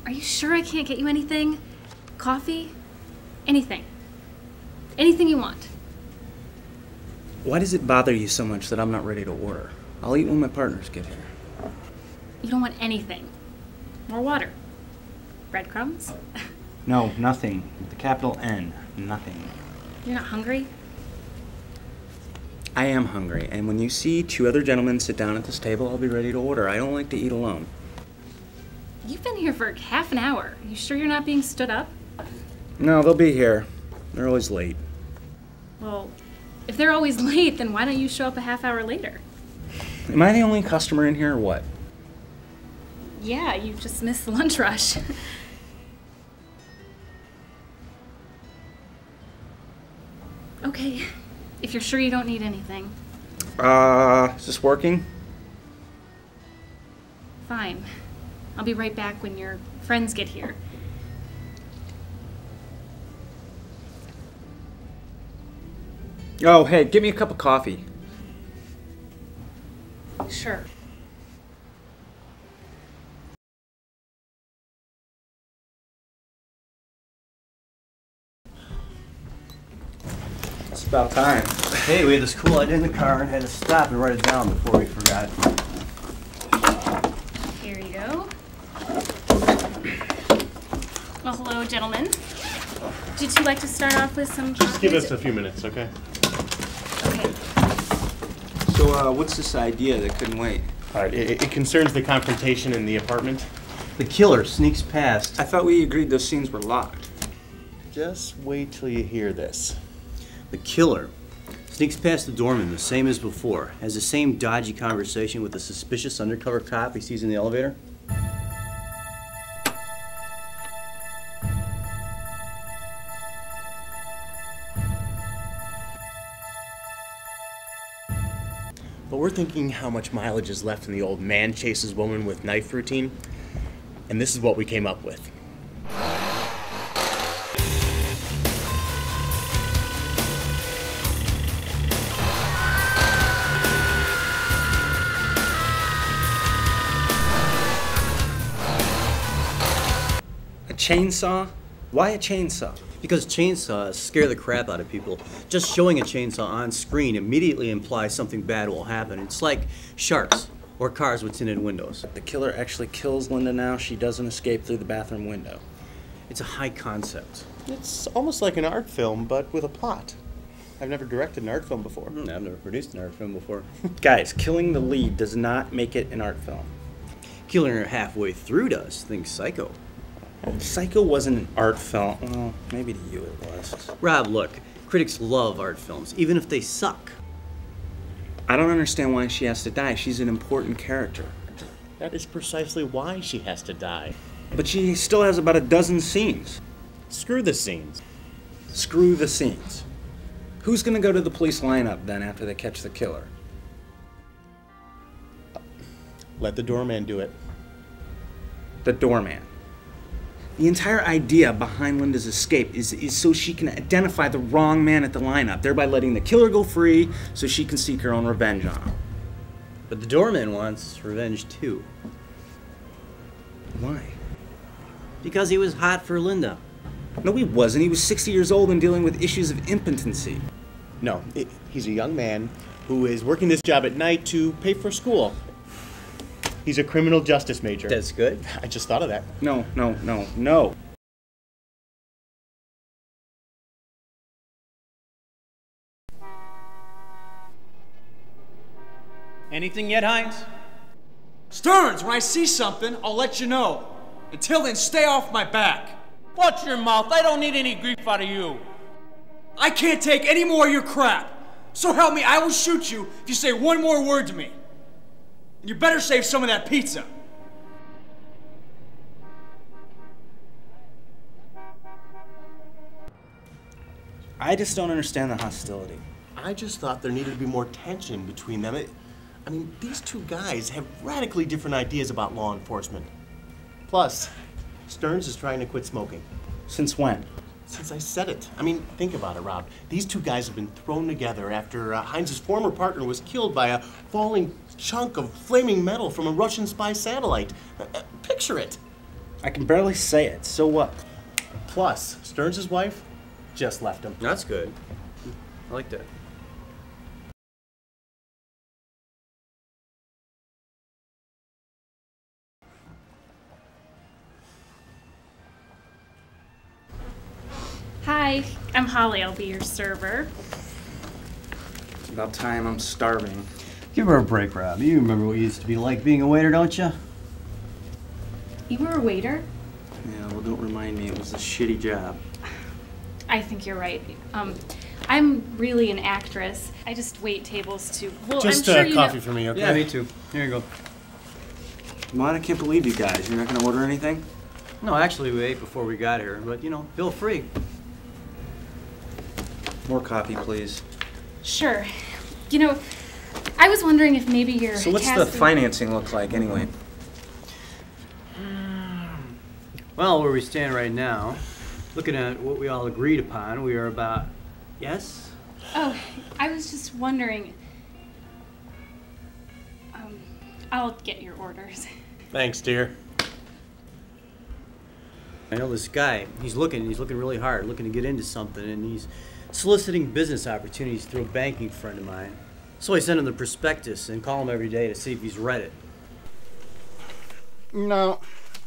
Are you sure I can't get you anything? Coffee? Anything. Anything you want. Why does it bother you so much that I'm not ready to order? I'll eat when my partners get here. You don't want anything. More water. Breadcrumbs? No, nothing. With the capital N. Nothing. You're not hungry? I am hungry, and when you see two other gentlemen sit down at this table, I'll be ready to order. I don't like to eat alone. You've been here for half an hour. You sure you're not being stood up? No, they'll be here. They're always late. Well, if they're always late, then why don't you show up a half hour later? Am I the only customer in here or what? Yeah, you just missed the lunch rush. Okay, if you're sure you don't need anything. Is this working? Fine. I'll be right back when your friends get here. Oh, hey, give me a cup of coffee. Sure. It's about time. Hey, we had this cool idea in the car and had to stop and write it down before we forgot. Here you go. Well, hello, gentlemen. Would you two like to start off with some Just give us a few minutes, okay? Okay. So, what's this idea that couldn't wait? All right, it concerns the confrontation in the apartment. The killer sneaks past. I thought we agreed those scenes were locked. Just wait till you hear this. The killer sneaks past the doorman the same as before, has the same dodgy conversation with the suspicious undercover cop he sees in the elevator. But we're thinking how much mileage is left in the old man chases woman with knife routine, and this is what we came up with. A chainsaw? Why a chainsaw? Because chainsaws scare the crap out of people. Just showing a chainsaw on screen immediately implies something bad will happen. It's like sharks or cars with tinted windows. The killer actually kills Linda now. She doesn't escape through the bathroom window. It's a high concept. It's almost like an art film, but with a plot. I've never directed an art film before. I've never produced an art film before. Guys, killing the lead does not make it an art film. Killing her halfway through does. Think Psycho. Psycho wasn't an art film. Well, maybe to you it was. Rob, look, critics love art films, even if they suck. I don't understand why she has to die. She's an important character. That is precisely why she has to die. But she still has about a dozen scenes. Screw the scenes. Screw the scenes. Who's gonna go to the police lineup then after they catch the killer? Let the doorman do it. The doorman. The entire idea behind Linda's escape is so she can identify the wrong man at the lineup, thereby letting the killer go free so she can seek her own revenge on him. But the doorman wants revenge too. Why? Because he was hot for Linda. No, he wasn't. He was 60 years old and dealing with issues of impotency. No, he's a young man who is working this job at night to pay for school. He's a criminal justice major. That's good. I just thought of that. No, no, no, no. Anything yet, Hines? Stearns, when I see something, I'll let you know. Until then, stay off my back. Watch your mouth. I don't need any grief out of you. I can't take any more of your crap. So help me, I will shoot you if you say one more word to me. And you better save some of that pizza. I just don't understand the hostility. I just thought there needed to be more tension between them. I mean, these two guys have radically different ideas about law enforcement. Plus, Stearns is trying to quit smoking. Since when? Since I said it. I mean, think about it, Rob. These two guys have been thrown together after Hines' former partner was killed by a falling chunk of flaming metal from a Russian spy satellite. Picture it. I can barely say it, so what? Plus, Stearns' wife just left him. That's good. I like that. Hi, I'm Holly. I'll be your server. It's about time. I'm starving. Give her a break, Rob. You remember what it used to be like being a waiter, don't you? You were a waiter? Yeah, well, don't remind me. It was a shitty job. I think you're right. I'm really an actress. I just wait tables to. Well, Just I'm sure you coffee know. for me, okay? Yeah, me too. Here you go. What? I can't believe you guys. You're not going to order anything? No, actually, we ate before we got here, but, feel free. More coffee, please. Sure. I was wondering if maybe you're. So what's the financing look like, anyway? Well, where we stand right now, looking at what we all agreed upon, we are about, yes? Oh, I was just wondering. I'll get your orders. Thanks, dear. I know this guy, he's looking really hard, looking to get into something, and he's soliciting business opportunities through a banking friend of mine. So I send him the prospectus and call him every day to see if he's read it. No.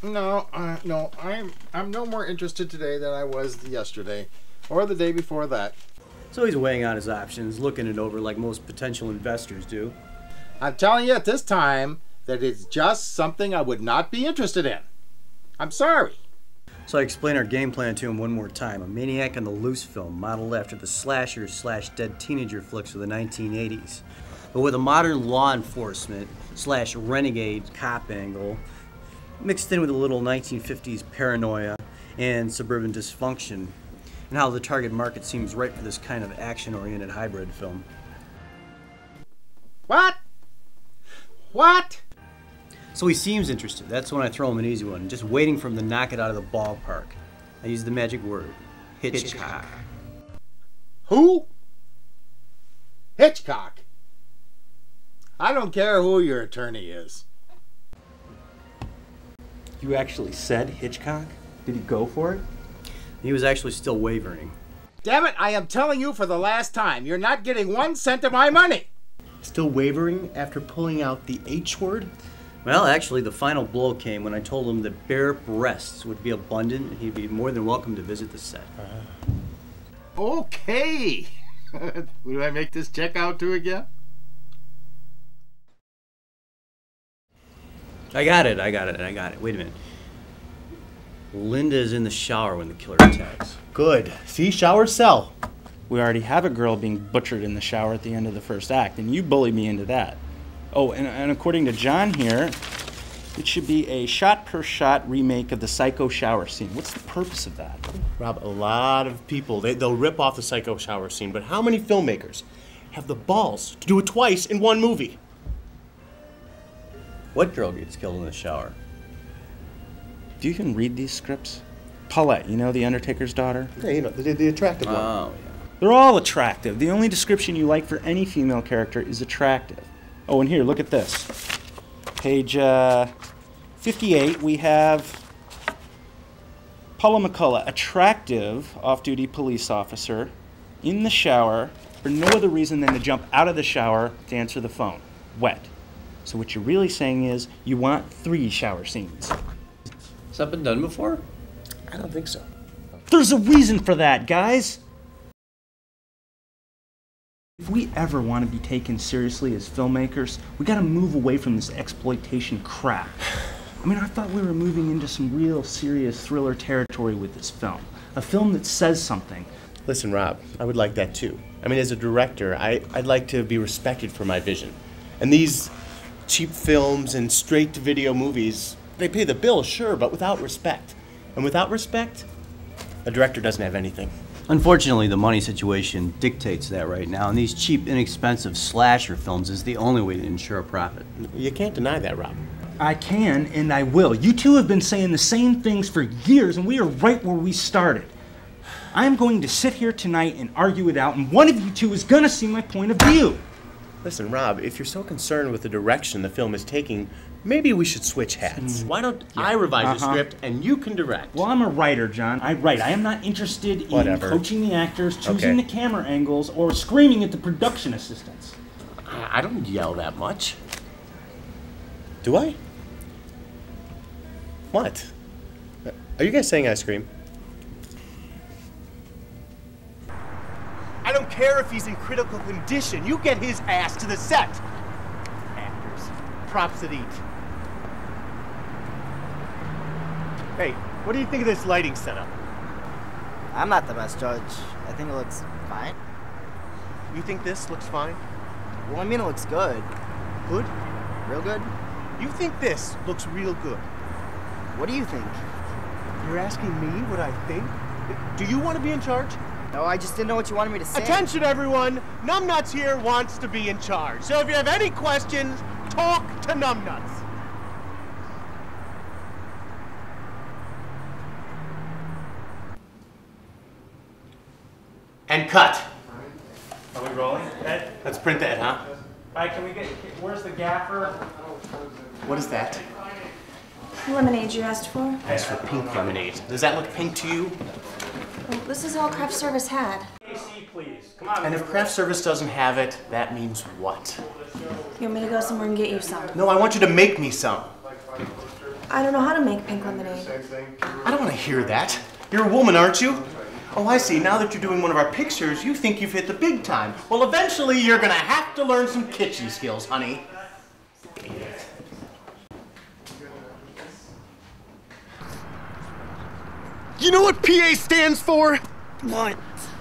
I'm no more interested today than I was yesterday, or the day before that. So he's weighing out his options, looking it over like most potential investors do. I'm telling you at this time that it's just something I would not be interested in. I'm sorry. So I explain our game plan to him one more time. A Maniac on the Loose film modeled after the slasher/dead teenager flicks of the 1980s, but with a modern law enforcement/renegade cop angle, mixed in with a little 1950s paranoia and suburban dysfunction, and how the target market seems right for this kind of action-oriented hybrid film. What? So he seems interested. That's when I throw him an easy one, just waiting for him to knock it out of the ballpark. I use the magic word, Hitchcock. Who? Hitchcock. I don't care who your attorney is. You actually said Hitchcock? Did he go for it? He was actually still wavering. Damn it, I am telling you for the last time, you're not getting 1 cent of my money. Still wavering after pulling out the H word? Well, actually, the final blow came when I told him that bare breasts would be abundant and he'd be more than welcome to visit the set. Okay. Who do I make this check out to again? I got it. Wait a minute. Linda is in the shower when the killer attacks. Good. See, showers sell. We already have a girl being butchered in the shower at the end of the first act, and you bullied me into that. Oh, and according to John here, it should be a shot-per-shot remake of the Psycho shower scene. What's the purpose of that? Rob, a lot of people, they'll rip off the Psycho shower scene, but how many filmmakers have the balls to do it twice in one movie? What girl gets killed in the shower? Do you even read these scripts? Paulette, the Undertaker's daughter? Yeah, the attractive one. Oh, yeah. They're all attractive. The only description you like for any female character is attractive. Oh, and here, look at this. Page 58, we have Paula McCullough, attractive off-duty police officer, in the shower for no other reason than to jump out of the shower to answer the phone. Wet. So what you're really saying is you want 3 shower scenes. Has that been done before? I don't think so. There's a reason for that, guys! If we ever want to be taken seriously as filmmakers, we gotta move away from this exploitation crap. I mean, I thought we were moving into some real serious thriller territory with this film. A film that says something. Listen, Rob, I would like that too. I mean, as a director, I'd like to be respected for my vision. And these cheap films and straight-to-video movies, they pay the bill, sure, but without respect. And without respect, a director doesn't have anything. Unfortunately, the money situation dictates that right now, and these cheap, inexpensive slasher films is the only way to ensure a profit. You can't deny that, Rob. I can, and I will. You two have been saying the same things for years, and we are right where we started. I'm going to sit here tonight and argue it out, and one of you two is going to see my point of view. Listen, Rob, if you're so concerned with the direction the film is taking, maybe we should switch hats. Why don't I revise the script and you can direct? Well, I'm a writer, John. I write. I am not interested in coaching the actors, choosing the camera angles, or screaming at the production assistants. I don't yell that much. Do I? What? Are you guys saying I scream? I don't care if he's in critical condition. You get his ass to the set. Actors. Props that eat. Hey, what do you think of this lighting setup? I'm not the best judge. I think it looks fine. You think this looks fine? Well, I mean, it looks good. Good? Real good? You think this looks real good? What do you think? You're asking me what I think? Do you want to be in charge? No, I just didn't know what you wanted me to say. Attention, everyone! Numbnuts here wants to be in charge. So if you have any questions, talk to Numbnuts. And cut. Are we rolling, Ed? Let's print that, huh? All right, can we get, where's the gaffer? What is that? Lemonade you asked for? Asked for pink lemonade. Does that look pink to you? Well, this is all craft service had. AC, please. Come on. And if craft service doesn't have it, that means what? You want me to go somewhere and get you some? No, I want you to make me some. I don't know how to make pink lemonade. I don't want to hear that. You're a woman, aren't you? Oh, I see. Now that you're doing one of our pictures, you think you've hit the big time. Well, eventually you're gonna have to learn some kitchen skills, honey. You know what PA stands for? What?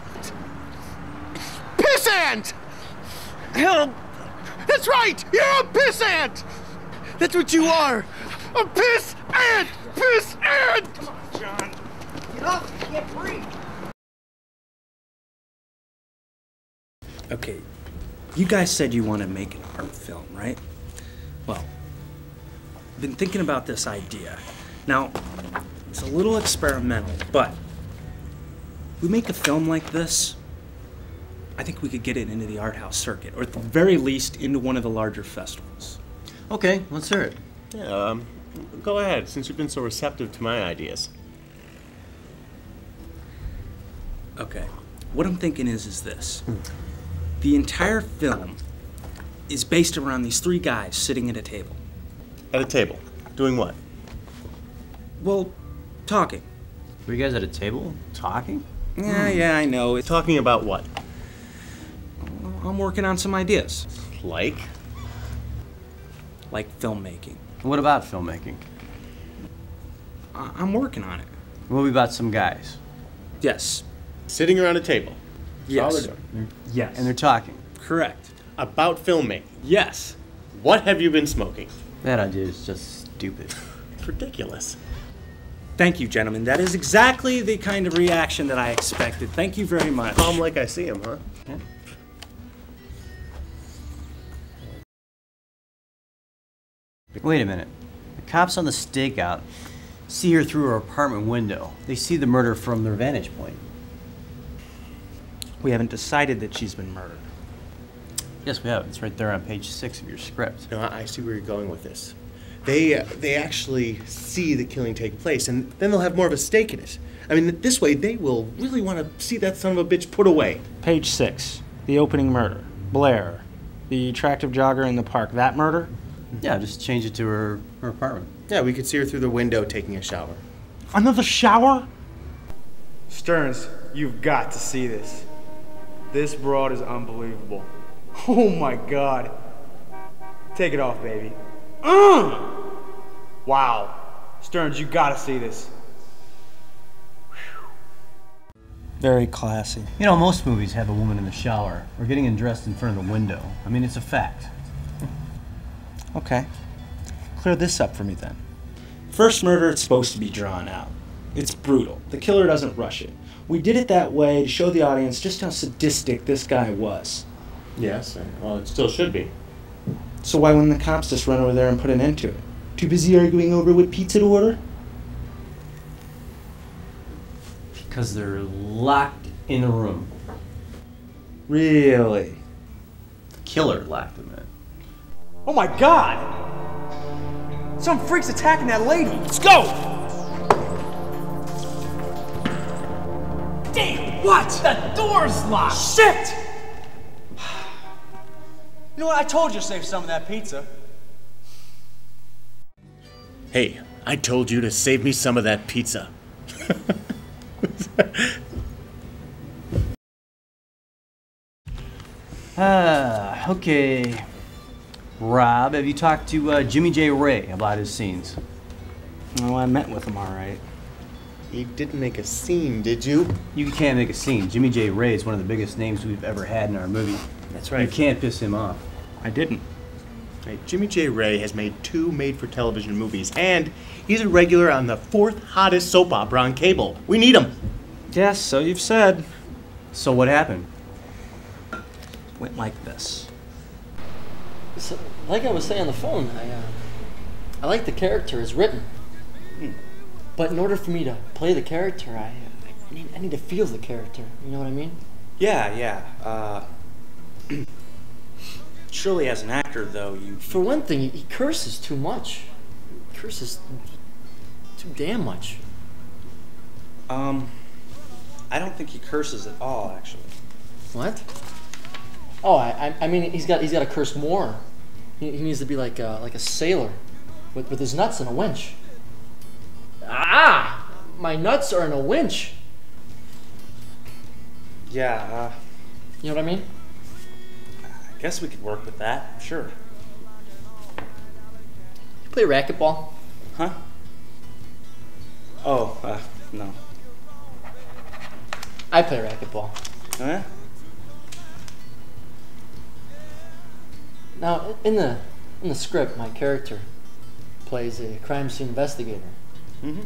Pissant! Help! That's right! You're a pissant! That's what you are! A piss ant! Piss ant! Come on, John. Get off! You can't breathe! Okay, you guys said you want to make an art film, right? Well, I've been thinking about this idea. Now, it's a little experimental, but if we make a film like this, I think we could get it into the art house circuit, or at the very least, into one of the larger festivals. Okay, let's hear it. Yeah, go ahead, since you've been so receptive to my ideas. Okay, what I'm thinking is this. The entire film is based around these three guys sitting at a table. At a table? Doing what? Well, talking. Were you guys at a table talking? Yeah, I know. Talking about what? I'm working on some ideas. Like? Like filmmaking. What about filmmaking? I'm working on it. What about some guys? Yes. Sitting around a table. Yes. All they're doing. Yes. And they're talking. Correct. About filmmaking. Yes. What have you been smoking? That idea is just stupid. It's ridiculous. Thank you, gentlemen. That is exactly the kind of reaction that I expected. Thank you very much. Calm like I see him, huh? Yeah. Wait a minute. The cops on the stakeout see her through her apartment window. They see the murder from their vantage point. We haven't decided that she's been murdered. Yes, we have. It's right there on page 6 of your script. No, I see where you're going with this. They actually see the killing take place, and then they'll have more of a stake in it. I mean, this way they will really want to see that son of a bitch put away. Page 6. The opening murder. Blair. The attractive jogger in the park. That murder? Yeah, just change it to her apartment. Yeah, we could see her through the window taking a shower. Another shower? Stearns, you've got to see this. This broad is unbelievable. Oh my God. Take it off, baby. Wow. Stearns, you gotta see this. Very classy. You know, most movies have a woman in the shower or getting undressed in front of the window. I mean, it's a fact. Okay. Clear this up for me then. First murder, it's supposed to be drawn out. It's brutal. The killer doesn't rush it. We did it that way to show the audience just how sadistic this guy was. Yes, well, it still should be. So why wouldn't the cops just run over there and put an end to it? Too busy arguing over what pizza to order? Because they're locked in a room. Really? The killer locked him in. Oh my God! Some freak's attacking that lady. Let's go! Damn! What? The door's locked! Shit! You know what? I told you to save some of that pizza. Hey, I told you to save me some of that pizza. Okay. Rob, have you talked to Jimmy J. Ray about his scenes? Oh, I met with him, all right. You didn't make a scene, did you? You can't make a scene. Jimmy J. Ray is one of the biggest names we've ever had in our movie. That's right. You can't piss him off. I didn't. Hey, Jimmy J. Ray has made 2 made-for-television movies, and he's a regular on the 4th hottest soap opera on cable. We need him. Yes, so you've said. So what happened? Went like this. So, like I was saying on the phone, I like the character as written. But in order for me to play the character, I need to feel the character. You know what I mean? Yeah. Surely as an actor, though, you... For one thing, he curses too much. He curses too damn much. I don't think he curses at all, actually. What? Oh, I mean, he's got to curse more. He needs to be like a sailor, with his nuts in a winch. Ah! My nuts are in a winch. Yeah, You know what I mean? I guess we could work with that, sure. You play racquetball? Huh? Oh, no. I play racquetball. Huh? Now, in the script, my character plays a crime scene investigator. Mm-hmm.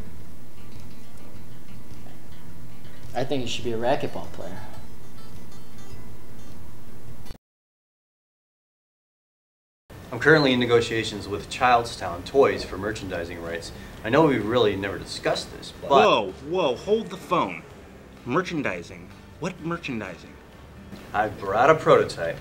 I think you should be a racquetball player. I'm currently in negotiations with Childstown Toys for merchandising rights. I know we've really never discussed this, but... Whoa, hold the phone. Merchandising? What merchandising? I brought a prototype.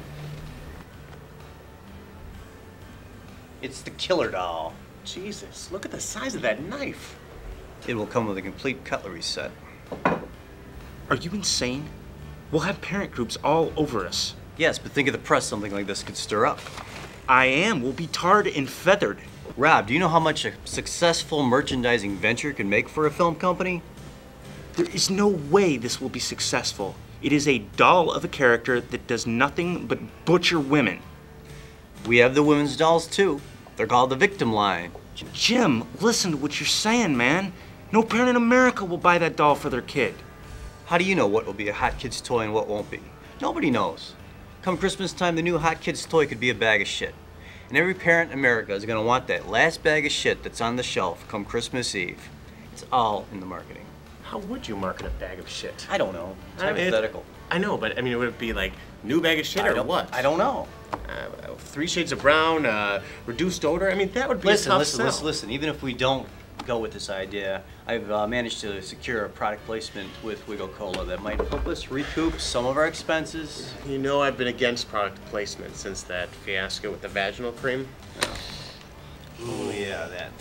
It's the killer doll. Jesus, look at the size of that knife. It will come with a complete cutlery set. Are you insane? We'll have parent groups all over us. Yes, but think of the press something like this could stir up. I am. We'll be tarred and feathered. Rob, do you know how much a successful merchandising venture can make for a film company? There is no way this will be successful. It is a doll of a character that does nothing but butcher women. We have the women's dolls too. They're called the victim line. Jim, listen to what you're saying, man. No parent in America will buy that doll for their kid. How do you know what will be a hot kid's toy and what won't be? Nobody knows. Come Christmas time, the new hot kid's toy could be a bag of shit. And every parent in America is gonna want that last bag of shit that's on the shelf come Christmas Eve. It's all in the marketing. How would you market a bag of shit? I don't know. It's I mean, hypothetical. I know, but I mean, would it be like new bag of shit or what? I don't know. 3 shades of brown, reduced odor. I mean, that would be a tough sell. Listen. Even if we don't go with this idea, I've managed to secure a product placement with Wiggle Cola that might help us recoup some of our expenses. You know, I've been against product placement since that fiasco with the vaginal cream. Oh yeah, that.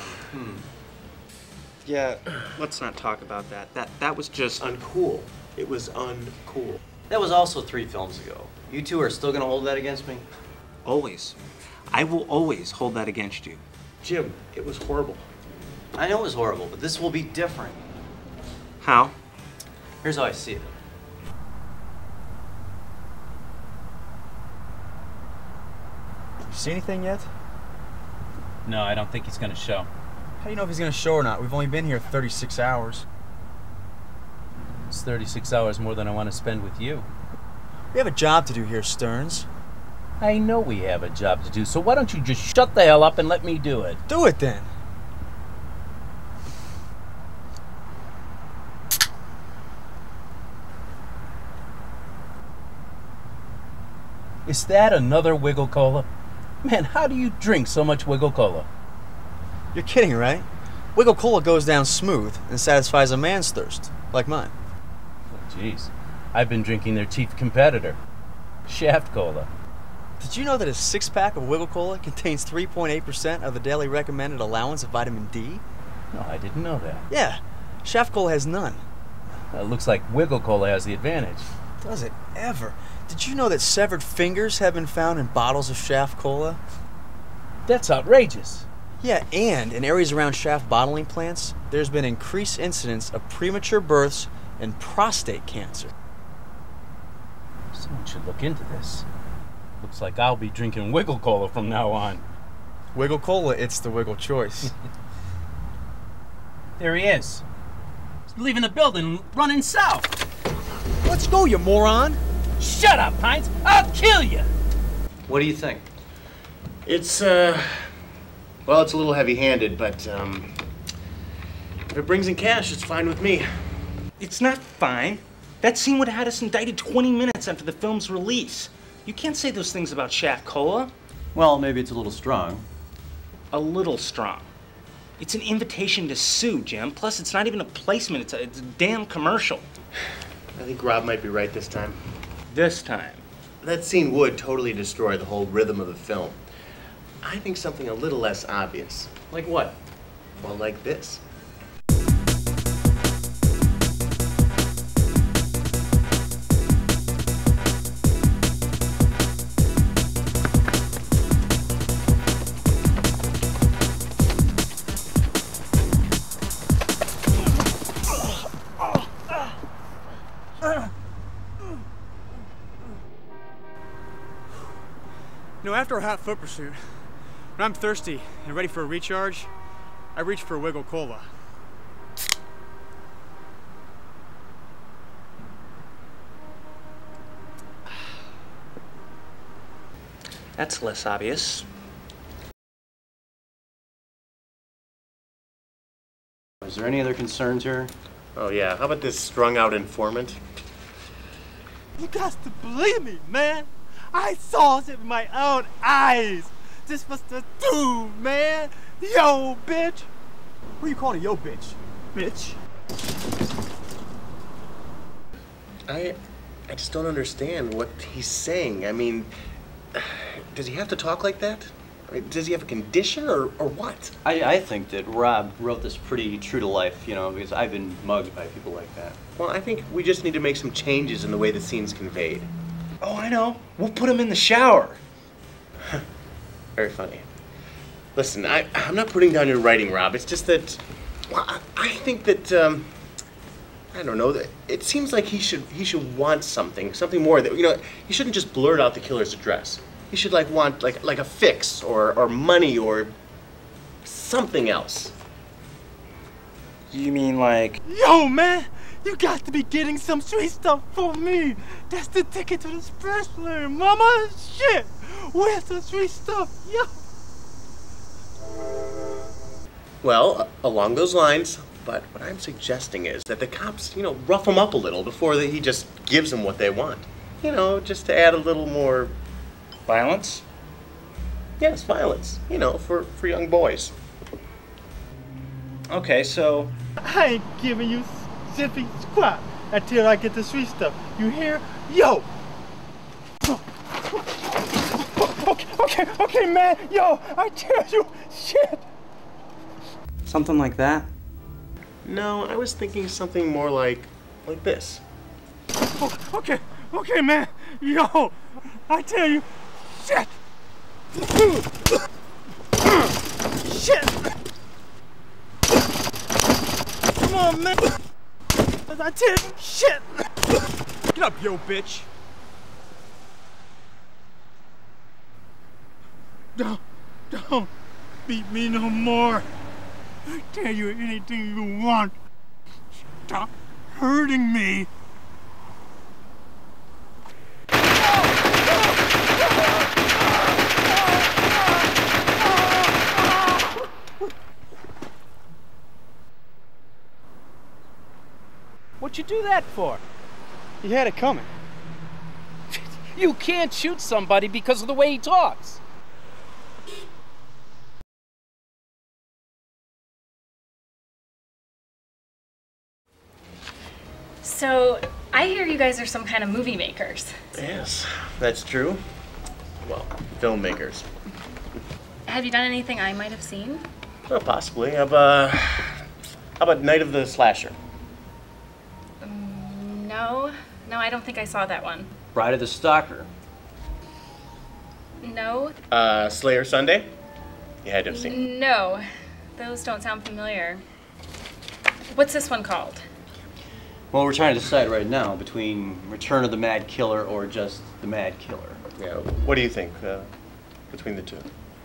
Yeah, let's not talk about that. That was just Uncool. It was uncool. That was also 3 films ago. You two are still gonna hold that against me? always. I will always hold that against you. Jim, it was horrible. I know it was horrible, but this will be different. How? Here's how I see it. You see anything yet? No, I don't think he's gonna show. How do you know if he's gonna show or not? We've only been here 36 hours. It's 36 hours more than I want to spend with you. We have a job to do here, Stearns. I know we have a job to do, so why don't you just shut the hell up and let me do it? Do it then. Is that another Wiggle Cola? Man, how do you drink so much Wiggle Cola? You're kidding, right? Wiggle Cola goes down smooth and satisfies a man's thirst, like mine. Oh, jeez. I've been drinking their chief competitor, Shaft Cola. Did you know that a 6-pack of Wiggle Cola contains 3.8% of the daily recommended allowance of vitamin D? No, I didn't know that. Yeah, Shaft Cola has none. Looks like Wiggle Cola has the advantage. Does it ever? Did you know that severed fingers have been found in bottles of Shaft Cola? That's outrageous. Yeah, and in areas around shaft bottling plants, there's been increased incidence of premature births and prostate cancer. Someone should look into this. Looks like I'll be drinking Wiggle Cola from now on. Wiggle Cola, it's the Wiggle choice. There he is. He's leaving the building, running south. Let's go, you moron! Shut up, Heinz! I'll kill you! What do you think? It's, well, it's a little heavy-handed, but, if it brings in cash, it's fine with me. It's not fine. That scene would have had us indicted 20 minutes after the film's release. You can't say those things about Shaft Cola. Well, maybe it's a little strong. A little strong. It's an invitation to sue, Jim. Plus, it's not even a placement. It's a damn commercial. I think Rob might be right this time. This time. That scene would totally destroy the whole rhythm of the film. I think something a little less obvious. Like what? Well, like this. You know, after a hot foot pursuit, when I'm thirsty and ready for a recharge, I reach for a Wiggle Cola. That's less obvious. Is there any other concerns here? Oh, yeah. How about this strung-out informant? You got to believe me, man. I saw it with my own eyes. This was the dude, man. Yo, bitch. Who you calling yo, bitch? Bitch. I just don't understand what he's saying. I mean, does he have to talk like that? I mean, does he have a condition or what? I think that Rob wrote this pretty true to life, you know, because I've been mugged by people like that. Well, I think we just need to make some changes in the way the scene's conveyed. Oh, I know. We'll put him in the shower. Very funny. Listen, I'm not putting down your writing, Rob. It's just that, well, I think that, I don't know, that it seems like he should want something more that, you know, he shouldn't just blurt out the killer's address. He should want like a fix or money or something else. You mean like? Yo, man, you got to be getting some sweet stuff for me. That's the ticket to the special, mama. Shit, where's the sweet stuff, yo? Well, along those lines, but what I'm suggesting is that the cops, you know, rough him up a little before he just gives them what they want. You know, just to add a little more violence? Yes, violence. You know, for young boys. Okay, so I ain't giving you zippy squat until I get the sweet stuff. You hear? Yo! Okay, man. Yo, I tell you, shit. Something like that? No, I was thinking something more like this. Okay, man. Yo, I tell you, shit. Shit. Come on, man. I tell you, shit. Get up, yo, bitch. Don't beat me no more. I tell you anything you want. Stop hurting me. What'd you do that for? He had it coming. You can't shoot somebody because of the way he talks. So, I hear you guys are some kind of movie makers. Yes, that's true. well, filmmakers. Have you done anything I might have seen? Well, possibly. How about Night of the Slasher? No. No, I don't think I saw that one. Bride of the Stalker. No. Slayer Sunday? You had to have seen. No. Those don't sound familiar. What's this one called? Well, we're trying to decide right now between Return of the Mad Killer or just The Mad Killer. Yeah. What do you think between the two?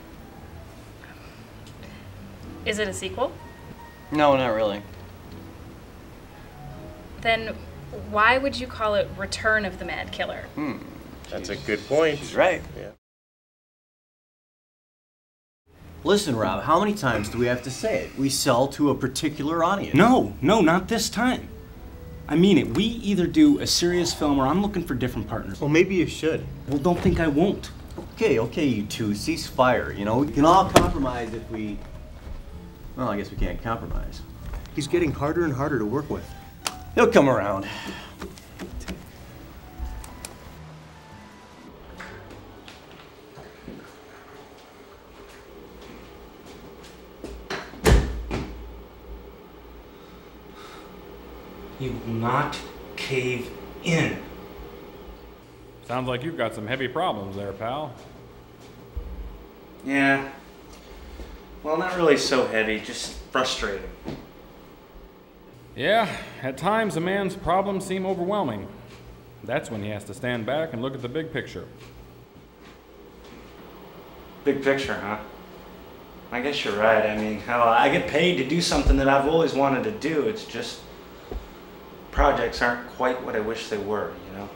Is it a sequel? No, not really. Then why would you call it Return of the Mad Killer? That's a good point. She's right. Yeah. Listen, Rob, how many times do we have to say it? We sell to a particular audience. No, not this time. I mean it. We either do a serious film or I'm looking for different partners. Well, maybe you should. Well, don't think I won't. Okay, you two, cease fire. You know, we can all compromise if we... Well, I guess we can't compromise. He's getting harder and harder to work with. He'll come around. He will not cave in. Sounds like you've got some heavy problems there, pal. Yeah. Well, not really so heavy, just frustrating. Yeah, at times a man's problems seem overwhelming. That's when he has to stand back and look at the big picture. Big picture, huh? I guess you're right. I mean, hell, I get paid to do something that I've always wanted to do. It's just projects aren't quite what I wish they were, you know?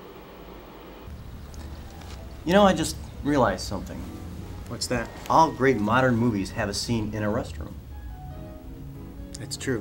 You know, I just realized something. What's that? All great modern movies have a scene in a restroom. That's true.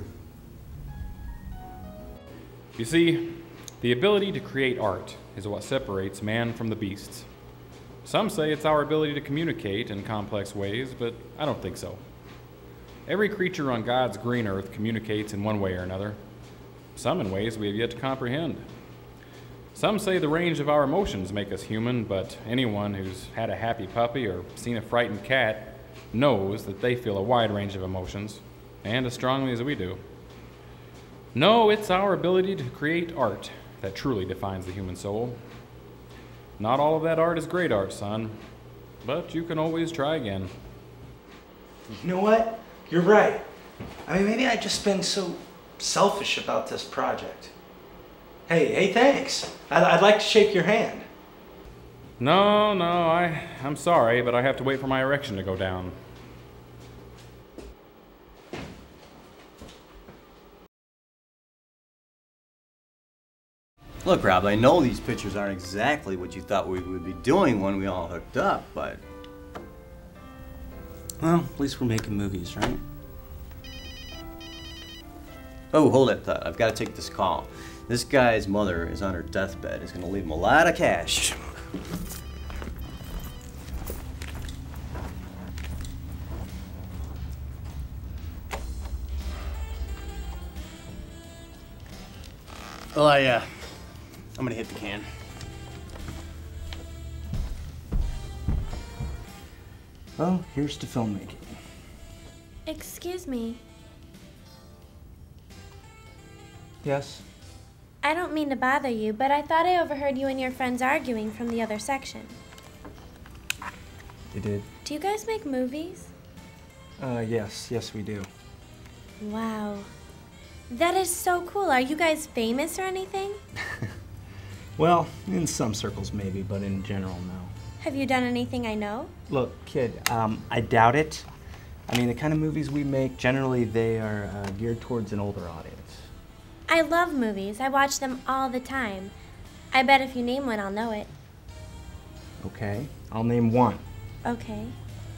You see, the ability to create art is what separates man from the beasts. Some say it's our ability to communicate in complex ways, but I don't think so. Every creature on God's green earth communicates in one way or another, some in ways we have yet to comprehend. Some say the range of our emotions make us human, but anyone who's had a happy puppy or seen a frightened cat knows that they feel a wide range of emotions, and as strongly as we do. No, it's our ability to create art that truly defines the human soul. Not all of that art is great art, son, but you can always try again. You know what? You're right. I mean, maybe I've just been so selfish about this project. Hey, thanks. I'd like to shake your hand. No, I'm sorry, but I have to wait for my erection to go down. Look, Rob, I know these pictures aren't exactly what you thought we would be doing when we all hooked up, but... Well, at least we're making movies, right? Oh, hold that thought. I've got to take this call. This guy's mother is on her deathbed. It's going to leave him a lot of cash. Well, I'm gonna hit the can. Well, here's to filmmaking. Excuse me. Yes? I don't mean to bother you, but I thought I overheard you and your friends arguing from the other section. You did? Do you guys make movies? Yes, we do. Wow. That is so cool. Are you guys famous or anything? Well, in some circles maybe, but in general, no. Have you done anything I know? Look, kid, I doubt it. I mean, the kind of movies we make, generally they are geared towards an older audience. I love movies. I watch them all the time. I bet if you name one, I'll know it. Okay, I'll name one. Okay.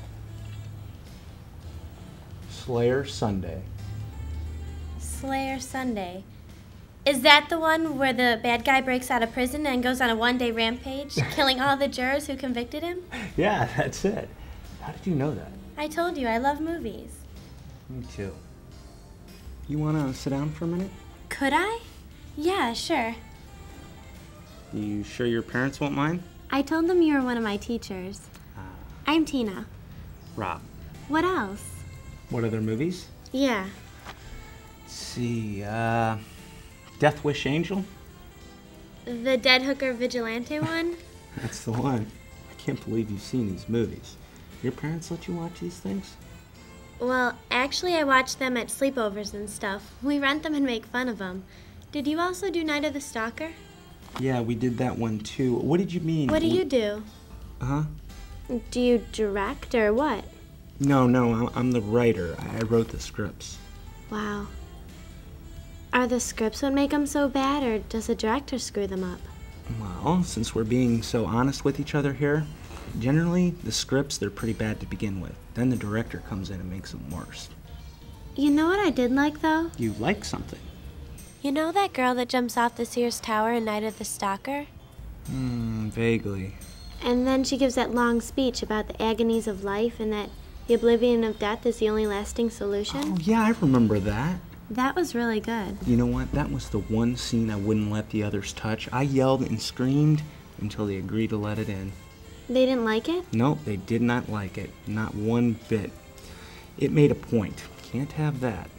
Slayer Sunday. Slayer Sunday. Is that the one where the bad guy breaks out of prison and goes on a one-day rampage, killing all the jurors who convicted him? Yeah, that's it. How did you know that? I told you, I love movies. Me too. You want to sit down for a minute? Could I? Yeah, sure. You sure your parents won't mind? I told them you were one of my teachers. I'm Tina. Rob. What else? What other movies? Yeah. Let's see, Death Wish Angel? The Dead Hooker Vigilante one? That's the one. I can't believe you've seen these movies. Your parents let you watch these things? Well, actually I watch them at sleepovers and stuff. We rent them and make fun of them. Did you also do Night of the Stalker? Yeah, we did that one too. What did you mean? What do you do? Huh? Do you direct or what? No, I'm the writer. I wrote the scripts. Wow. Are the scripts what make them so bad, or does the director screw them up? Well, since we're being so honest with each other here, generally the scripts, they're pretty bad to begin with. Then the director comes in and makes them worse. You know what I did like, though? You like something. You know that girl that jumps off the Sears Tower in Night of the Stalker? Vaguely. And then she gives that long speech about the agonies of life and that the oblivion of death is the only lasting solution. Oh, yeah, I remember that. That was really good. You know what? That was the one scene I wouldn't let the others touch. I yelled and screamed until they agreed to let it in. They didn't like it? Nope, they did not like it. Not one bit. It made a point. Can't have that.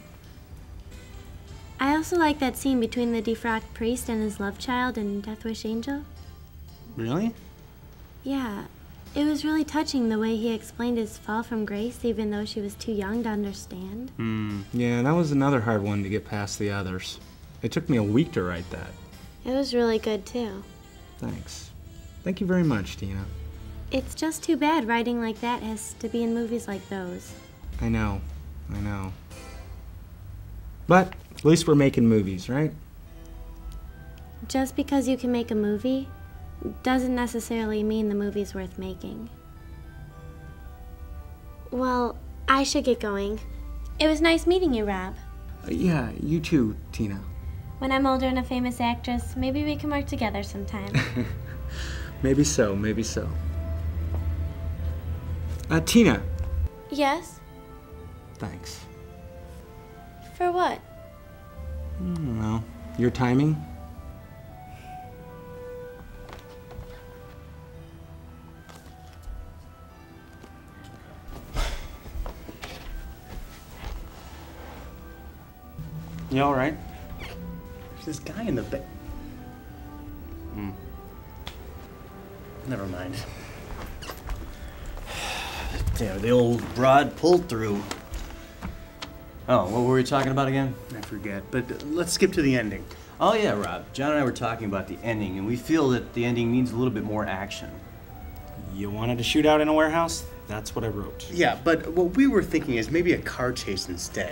I also like that scene between the defrocked priest and his love child in Death Wish Angel. Really? Yeah. It was really touching the way he explained his fall from grace, even though she was too young to understand. Yeah, that was another hard one to get past the others. It took me a week to write that. It was really good, too. Thanks. Thank you very much, Tina. It's just too bad writing like that has to be in movies like those. I know. But at least we're making movies, right? Just because you can make a movie doesn't necessarily mean the movie's worth making. Well, I should get going. It was nice meeting you, Rob. Yeah, you too, Tina. When I'm older and a famous actress, maybe we can work together sometime. Maybe so. Tina. Yes? Thanks. For what? I don't know. Your timing? You all right? There's this guy in the bed. Never mind. Damn, the old broad pulled through. Oh, what were we talking about again? I forget, but let's skip to the ending. Oh yeah, Rob. John and I were talking about the ending, and we feel that the ending needs a little bit more action. You wanted a shootout in a warehouse? That's what I wrote. Yeah, but what we were thinking is maybe a car chase instead.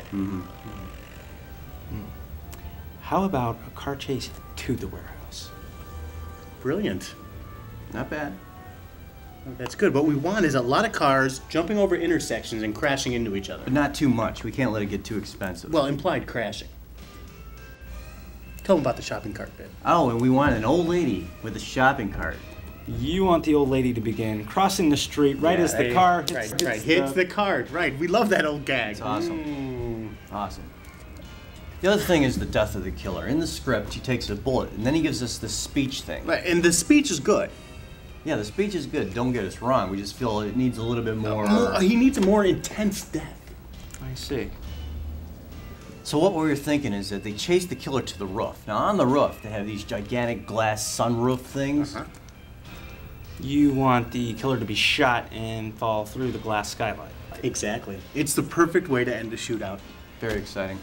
How about a car chase to the warehouse? Brilliant. Not bad. That's good. What we want is a lot of cars jumping over intersections and crashing into each other. But not too much. We can't let it get too expensive. Well, implied crashing. Tell them about the shopping cart bit. Oh, and we want an old lady with a shopping cart. You want the old lady to begin crossing the street right as the car hits the cart. Right. We love that old gag. It's awesome. Awesome. The other thing is the death of the killer. In the script, he takes a bullet, and then he gives us this speech thing. Right, and the speech is good. Yeah, the speech is good. Don't get us wrong. We just feel it needs a little bit more... he needs a more intense death. I see. So what we were thinking is that they chase the killer to the roof. Now, on the roof, they have these gigantic glass sunroof things. You want the killer to be shot and fall through the glass skylight. Exactly. It's the perfect way to end a shootout. Very exciting.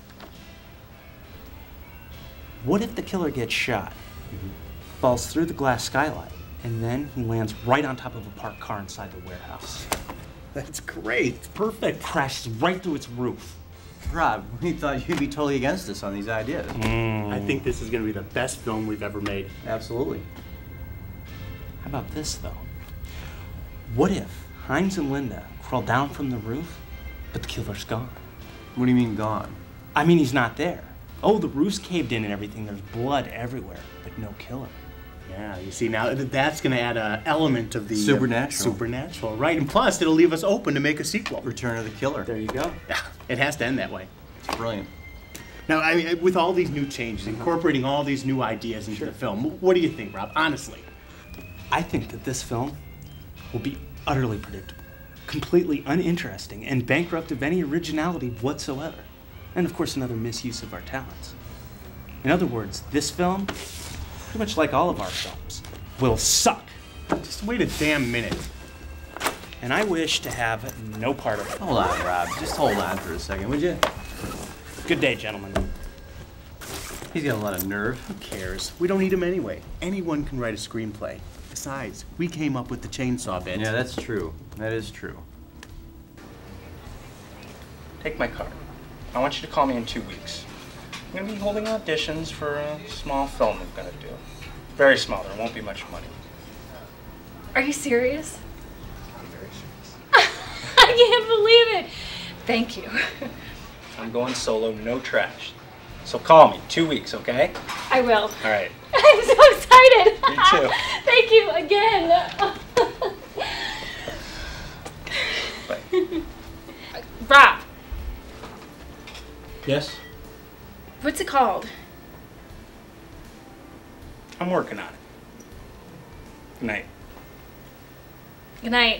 What if the killer gets shot, falls through the glass skylight, and then he lands right on top of a parked car inside the warehouse? That's great. It's perfect. Crashes right through its roof. Rob, we thought you'd be totally against us on these ideas. I think this is going to be the best film we've ever made. Absolutely. How about this, though? What if Hines and Linda crawl down from the roof, but the killer's gone? What do you mean gone? I mean he's not there. Oh, the roof's caved in and everything. There's blood everywhere, but no killer. Yeah, you see, now that's going to add an element of the... Supernatural. Right. And plus, it'll leave us open to make a sequel. Return of the Killer. There you go. It has to end that way. It's brilliant. Now, I mean, with all these new changes, incorporating all these new ideas into the film, what do you think, Rob? Honestly. I think that this film will be utterly predictable, completely uninteresting, and bankrupt of any originality whatsoever. And of course, another misuse of our talents. In other words, this film, pretty much like all of our films, will suck. Just wait a damn minute. And I wish to have no part of it. Hold on, Rob. Just hold on for a second, would you? Good day, gentlemen. He's got a lot of nerve. Who cares? We don't need him anyway. Anyone can write a screenplay. Besides, we came up with the chainsaw bit. Yeah, that's true. That is true. Take my card. I want you to call me in 2 weeks. I'm going to be holding auditions for a small film I'm going to do. Very small. There won't be much money. Are you serious? I'm very serious. I can't believe it. Thank you. I'm going solo, no trash. So call me, 2 weeks, okay? I will. All right. I'm so excited. Me too. Thank you again. Bye. Rob, Yes? what's it called? I'm working on it. Good night. Good night.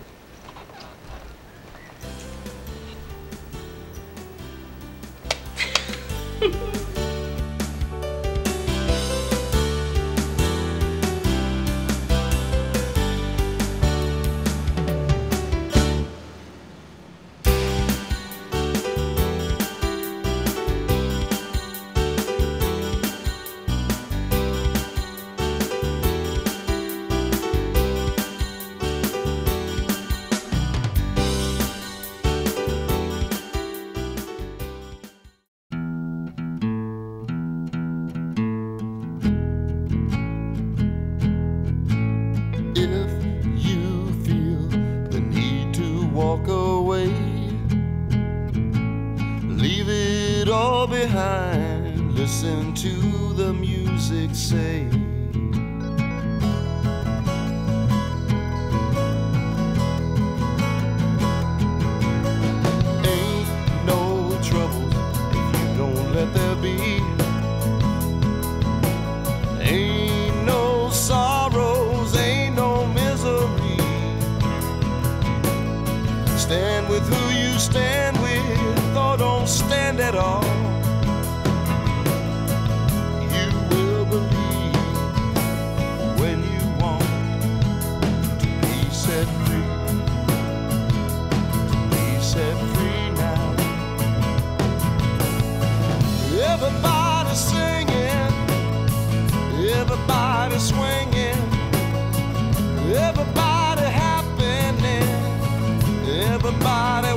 walk away. Leave it all behind. Listen to the music say. Ain't no trouble if you don't let there be. Ain't no sorrows, ain't no misery. Stand with who you stand with, or don't stand at all. You will believe when you want to be set free. To be set free now. Everybody singing, everybody swinging, everybody happening, everybody